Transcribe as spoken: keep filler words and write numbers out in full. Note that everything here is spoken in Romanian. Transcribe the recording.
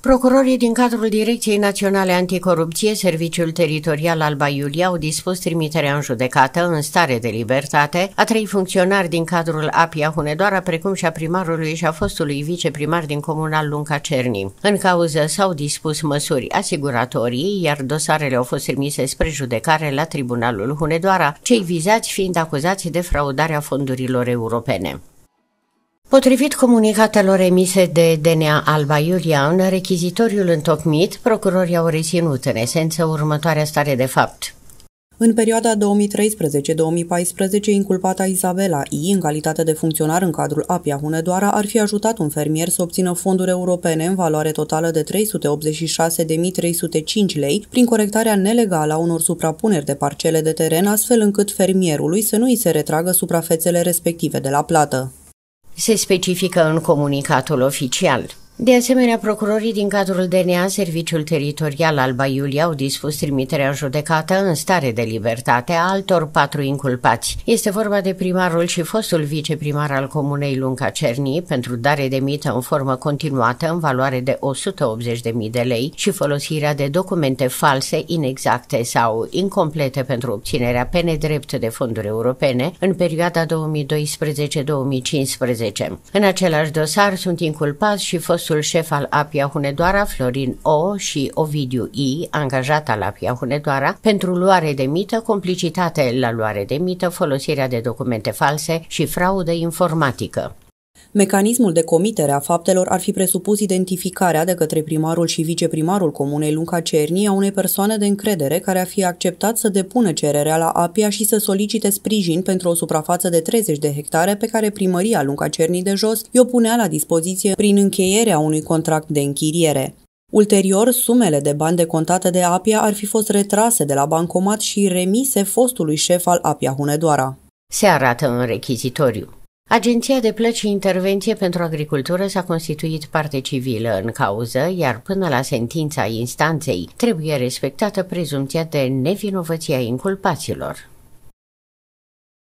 Procurorii din cadrul Direcției Naționale Anticorupție, Serviciul Teritorial Alba Iulia, au dispus trimiterea în judecată, în stare de libertate, a trei funcționari din cadrul A P I A Hunedoara, precum și a primarului și a fostului viceprimar din comunal Lunca Cerni. În cauză s-au dispus măsuri asiguratorii, iar dosarele au fost trimise spre judecare la Tribunalul Hunedoara, cei vizați fiind acuzați de fraudarea fondurilor europene. Potrivit comunicatelor emise de D N A Alba Iulia, în rechizitoriul întocmit, procurorii au reținut în esență următoarea stare de fapt. În perioada două mii treisprezece două mii paisprezece, inculpata Isabela I, în calitate de funcționar în cadrul A P I A Hunedoara, ar fi ajutat un fermier să obțină fonduri europene în valoare totală de trei sute optzeci și șase de mii trei sute cinci lei, prin corectarea nelegală a unor suprapuneri de parcele de teren, astfel încât fermierului să nu îi se retragă suprafețele respective de la plată. Se specifică în comunicatul oficial. De asemenea, procurorii din cadrul D N A, Serviciul Teritorial Alba Iulia, au dispus trimiterea în judecată în stare de libertate a altor patru inculpați. Este vorba de primarul și fostul viceprimar al comunei Lunca Cerni pentru dare de mită în formă continuată în valoare de o sută optzeci de mii de lei și folosirea de documente false, inexacte sau incomplete pentru obținerea pe nedrept de fonduri europene în perioada două mii doisprezece două mii cincisprezece. În același dosar sunt inculpați și fost fostul șef al A P I A Hunedoara, Florin O, și Ovidiu I, angajat al A P I A Hunedoara, pentru luare de mită, complicitate la luare de mită, folosirea de documente false și fraudă informatică. Mecanismul de comitere a faptelor ar fi presupus identificarea de către primarul și viceprimarul comunei Lunca Cerni a unei persoane de încredere care ar fi acceptat să depună cererea la A P I A și să solicite sprijin pentru o suprafață de treizeci de hectare pe care primăria Lunca Cerni de Jos i-o punea la dispoziție prin încheierea unui contract de închiriere. Ulterior, sumele de bani decontate de A P I A ar fi fost retrase de la bancomat și remise fostului șef al A P I A Hunedoara. Se arată în rechizitoriu. Agenția de Plăți și Intervenție pentru Agricultură s-a constituit parte civilă în cauză, iar până la sentința instanței trebuie respectată prezumția de nevinovăție a inculpaților.